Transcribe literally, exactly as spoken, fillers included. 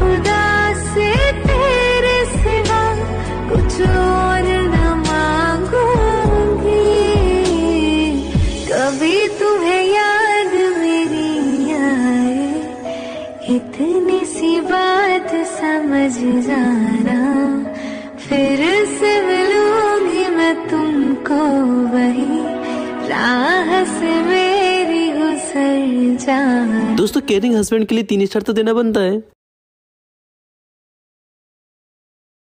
खुदा से तेरे सिवा कुछ और न मांगूंगी। कभी तुम्हें याद मेरी आए, इतनी सी बात समझ जाना, फिर से मिलूंगी मैं तुमको वही राह से मेरी गुजर जाना। दोस्तों केयरिंग हस्बैंड के लिए तीन स्टार तो देना बनता है।